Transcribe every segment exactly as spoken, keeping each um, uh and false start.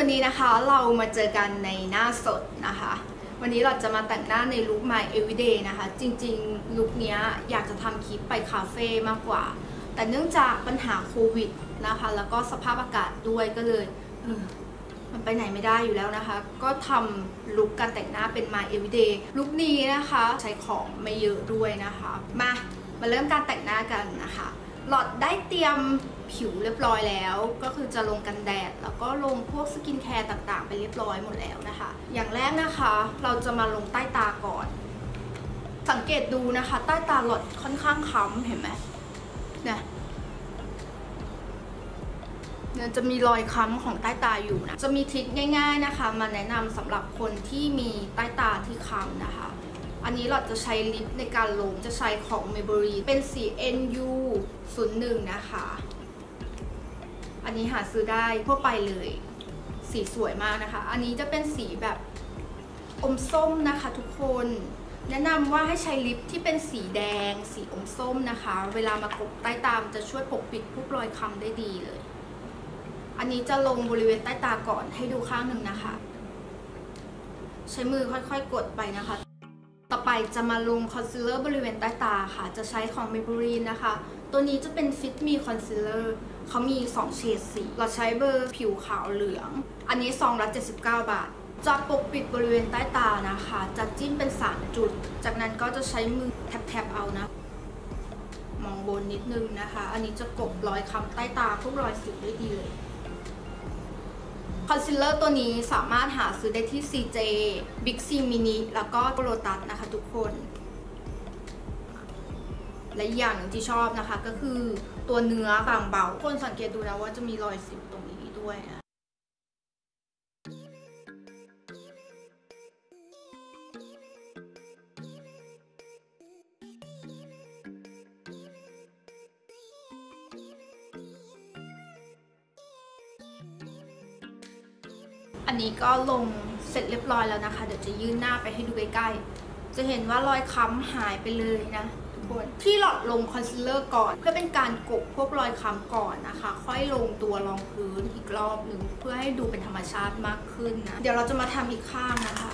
วันนี้นะคะเรามาเจอกันในหน้าสดนะคะวันนี้เราจะมาแต่งหน้าในลุค My Everyday นะคะจริงๆลุคนี้อยากจะทำคลิปไปคาเฟ่มากกว่าแต่เนื่องจากปัญหาโควิดนะคะแล้วก็สภาพอากาศด้วยก็เลยเออมันไปไหนไม่ได้อยู่แล้วนะคะก็ทำลุคการแต่งหน้าเป็น My Everyday ลุคนี้นะคะใช้ของไม่เยอะด้วยนะคะมามาเริ่มการแต่งหน้ากันนะคะหลอดได้เตรียมผิวเรียบร้อยแล้วก็คือจะลงกันแดดแล้วก็ลงพวกสกินแคร์ต่างๆไปเรียบร้อยหมดแล้วนะคะอย่างแรกนะคะเราจะมาลงใต้ตาก่อนสังเกตดูนะคะใต้ตาหลอดค่อนข้างค้ำเห็นไหมเนี่ยเนี่ยจะมีรอยค้ำของใต้ตาอยู่นะจะมีทริคง่ายๆนะคะมาแนะนำสำหรับคนที่มีใต้ตาที่ค้ำนะคะอันนี้เราจะใช้ลิปในการลงจะใช้ของ Maybelline เป็นสี เอ็น ยู ศูนย์หนึ่ง นะคะอันนี้หาซื้อได้ทั่วไปเลยสีสวยมากนะคะอันนี้จะเป็นสีแบบอมส้มนะคะทุกคนแนะนำว่าให้ใช้ลิปที่เป็นสีแดงสีอมส้มนะคะเวลามากบใต้ตาจะช่วยปกปิดพวกรอยค้ำได้ดีเลยอันนี้จะลงบริเวณใต้ตาก่อนให้ดูข้างหนึ่งนะคะใช้มือค่อยๆกดไปนะคะต่อไปจะมาลงคอนซีลเลอร์บริเวณใต้ตาค่ะจะใช้ของ Maybelline นะคะตัวนี้จะเป็น Fit Me Concealer เขามีสองเฉดสีเราใช้เบอร์ผิวขาวเหลืองอันนี้ซองละเจ็ดสิบเก้าบาทจะปกปิดบริเวณใต้ตานะคะจะจิ้มเป็นสามจุดจากนั้นก็จะใช้มือแทบๆเอานะมองบนนิดนึงนะคะอันนี้จะกลบรอยค้ำใต้ตาพวกรอยสิวได้ดีเลยคอนซีลเลอร์ตัวนี้สามารถหาซื้อได้ที่ ซี เจ Big C Mini แล้วก็โลตัสนะคะทุกคนและอย่างหนึ่งที่ชอบนะคะก็คือตัวเนื้อบางเบาคนสังเกตดูนะว่าจะมีรอยสิวตรงนี้ด้วยนะอันนี้ก็ลงเสร็จเรียบร้อยแล้วนะคะเดี๋ยวจะยื่นหน้าไปให้ดูใกล้ๆจะเห็นว่ารอยค้ำหายไปเลยนะทุกคนที่หลอดลงคอนซีลเลอร์ก่อนเพื่อเป็นการกบพวกรอยค้ำก่อนนะคะค่อยลงตัวรองพื้นอีกรอบหนึ่งเพื่อให้ดูเป็นธรรมชาติมากขึ้นนะเดี๋ยวเราจะมาทำอีกข้างนะคะ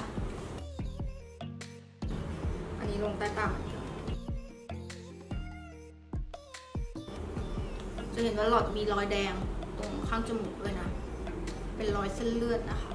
อันนี้ลงใต้ตาจะเห็นว่าหลอดมีรอยแดงตรงข้างจมูกด้วยนะเป็นรอยเส้นเลือดนะคะ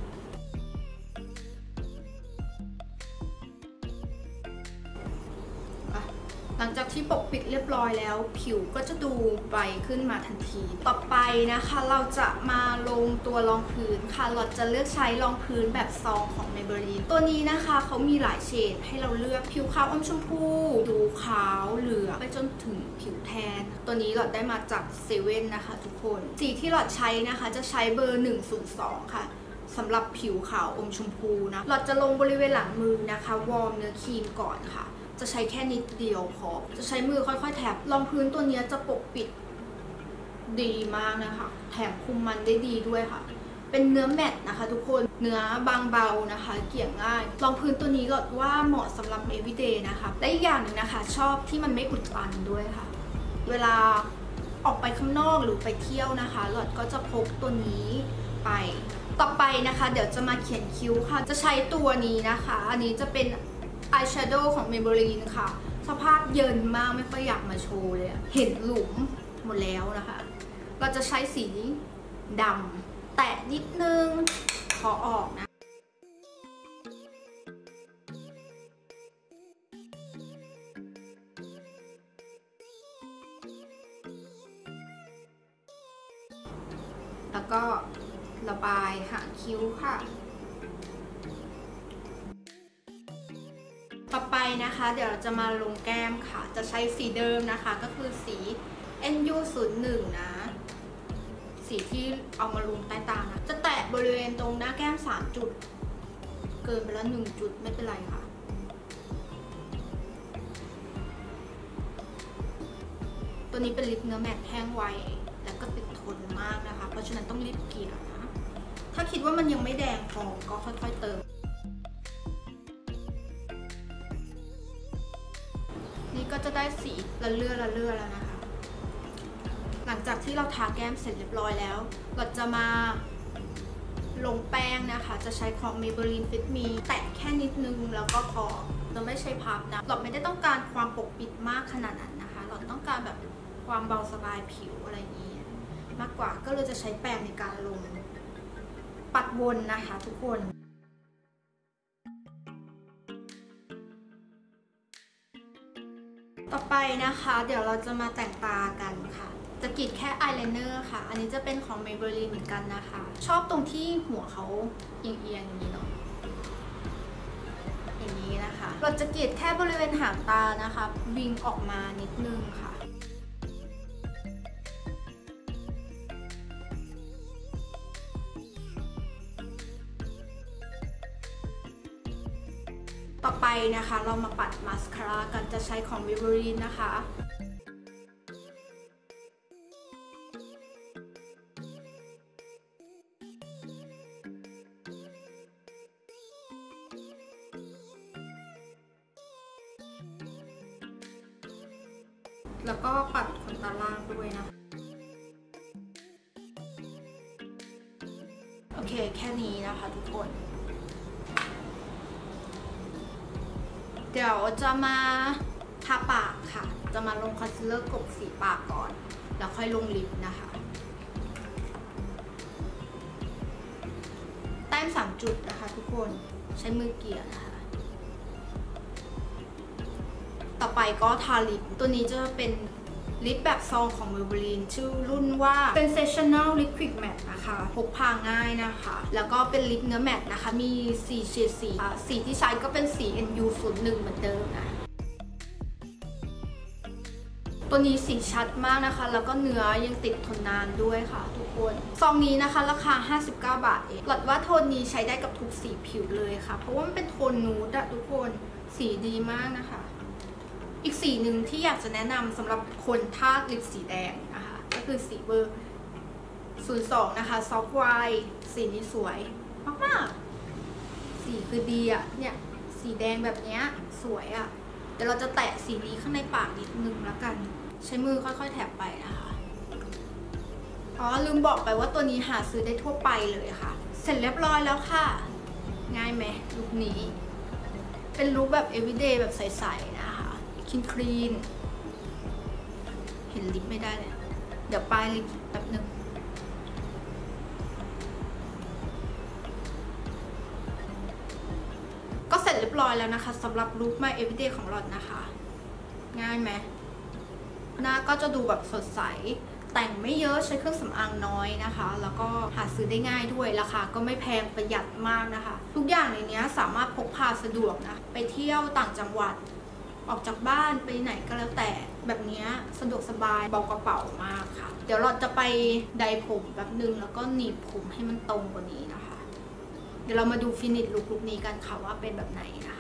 หลังจากที่ปกปิดเรียบร้อยแล้วผิวก็จะดูใบขึ้นมาทันทีต่อไปนะคะเราจะมาลงตัวรองพื้นค่ะเราจะเลือกใช้รองพื้นแบบซองของ Maybelline ตัวนี้นะคะเขามีหลายเฉดให้เราเลือกผิวขาวอมชมพูดูขาวเหลืองไปจนถึงผิวแทนตัวนี้หลอดได้มาจากเซเว่นนะคะทุกคนสีที่หลอดใช้นะคะจะใช้เบอร์หนึ่งศูนย์สองค่ะสำหรับผิวขาวอมชมพูนะหลอดจะลงบริเวณหลังมือนะคะวอร์มเนื้อครีมก่อนค่ะจะใช้แค่นิดเดียวพอจะใช้มือค่อยๆแถบรองพื้นตัวนี้จะปกปิดดีมากนะคะแถมคุมมันได้ดีด้วยค่ะเป็นเนื้อแมตต์นะคะทุกคนเนื้อบางเบานะคะเกลี่ยง่ายรองพื้นตัวนี้หลอดว่าเหมาะสำหรับ everyday นะคะและอีกอย่างหนึ่งนะคะชอบที่มันไม่อุดตันด้วยค่ะเวลาออกไปข้างนอกหรือไปเที่ยวนะคะหลอดก็จะพกตัวนี้ไปต่อไปนะคะเดี๋ยวจะมาเขียนคิ้วค่ะจะใช้ตัวนี้นะคะอันนี้จะเป็นอายแชโดว์ของ Maybelline ค่ะสภาพเยินมากไม่ค่อยอยากมาโชว์เลยเห็นหลุมหมดแล้วนะคะเราจะใช้สีดำแตะนิดนึงขอออกนะแล้วก็ระบายหางคิ้วค่ะต่อไปนะคะเดี๋ยวเราจะมาลงแก้มค่ะจะใช้สีเดิมนะคะก็คือสี เอ็น ยู ศูนย์หนึ่ง นะสีที่เอามาลงใต้ตานะจะแตะบริเวณตรงหน้าแก้มสามจุดเกินไปแล้วหนึ่งจุดไม่เป็นไรค่ะตัวนี้เป็นลิปเนื้อแมตต์แห้งไวและก็ติดทนมากนะคะเพราะฉะนั้นต้องรีบเกลี่ยนะถ้าคิดว่ามันยังไม่แดงพอก็ค่อยๆเติมนี่ก็จะได้สีละเลื่อละเลื่อแล้วนะคะหลังจากที่เราทาแก้มเสร็จเรียบร้อยแล้วเราจะมาลงแป้งนะคะจะใช้ของ Maybelline Fit Me แตะแค่นิดนึงแล้วก็พอเราไม่ใช้พับนะเราไม่ได้ต้องการความปกปิดมากขนาดนั้นนะคะเราต้องการแบบความเบาสบายผิวอะไรอย่างนี้มากกว่าก็เลยจะใช้แป้งในการลงปัดวนนะคะทุกคนต่อไปนะคะเดี๋ยวเราจะมาแต่งตากันค่ะจะกรีดแค่อายไลเนอร์ค่ะอันนี้จะเป็นของ Maybelline เหมือนกันนะคะชอบตรงที่หัวเขาเอียงๆอย่างนี้เนาะอย่างนี้นะคะเราจะกรีดแค่บริเวณหางตานะคะวิงออกมานิดนึงค่ะต่อไปนะคะเรามาปัดมาสคาร่ากันจะใช้ของ Maybelline นะคะแล้วก็ปัดขนตาล่างด้วยนะโอเคแค่นี้นะคะทุกคนเดี๋ยวจะมาทาปากค่ะจะมาลงคอนซีลเลอร์กบสีปากก่อนแล้วค่อยลงลิปนะคะแต้มสามจุดนะคะทุกคนใช้มือเกี่ยนะคะต่อไปก็ทาลิปตัวนี้จะเป็นลิปแบบซองของ Maybelline ชื่อรุ่นว่า Sensational Liquid Matte นะคะพกพาง่ายนะคะแล้วก็เป็นลิปเนื้อแมตต์นะคะมีสี่เฉดสีสีที่ใช้ก็เป็นสี เอ็น ยู ศูนย์หนึ่ง เหมือนเดิมนะตัวนี้สีชัดมากนะคะแล้วก็เนื้อยังติดทนนานด้วยค่ะทุกคนซองนี้นะคะราคาห้าสิบเก้าบาทเองหลัดว่าโทนนี้ใช้ได้กับทุกสีผิวเลยค่ะเพราะว่ามันเป็นโทนนูดอะทุกคนสีดีมากนะคะอีกสีหนึ่งที่อยากจะแนะนำสำหรับคนทาลิปสีแดงนะคะก็คือสีเบอร์ศูนย์สองนะคะซอฟต์ไวท์สีนี้สวยมากๆสีคือดีอะเนี่ยสีแดงแบบนี้สวยอะเดี๋ยวเราจะแตะสีนี้ข้างในปากนิดนึงแล้วกันใช้มือค่อยๆแถบไปนะคะอ๋อลืมบอกไปว่าตัวนี้หาซื้อได้ทั่วไปเลยค่ะเสร็จเรียบร้อยแล้วค่ะง่ายไหมลุคนี้เป็นลุคแบบ everyday แบบใสๆนะคะคลีนคลีนเห็นลิปไม่ได้เลยเดี๋ยวปลายลิปแป๊บหนึ่งก็เสร็จเรียบร้อยแล้วนะคะสำหรับลุค My Everyday ของหลอดนะคะง่ายไหมหน้าก็จะดูแบบสดใสแต่งไม่เยอะใช้เครื่องสำอางน้อยนะคะแล้วก็หาซื้อได้ง่ายด้วยราคาก็ไม่แพงประหยัดมากนะคะทุกอย่างในนี้สามารถพกพาสะดวกนะไปเที่ยวต่างจังหวัดออกจากบ้านไปไหนก็แล้วแต่แบบนี้สะดวกสบายเบากระเป๋ามากค่ะเดี๋ยวเราจะไปไดผมแบบนึงแล้วก็หนีบผมให้มันตรงกว่านี้นะคะเดี๋ยวเรามาดูฟินิชลุคลุคนี้กันค่ะว่าเป็นแบบไหนนะคะ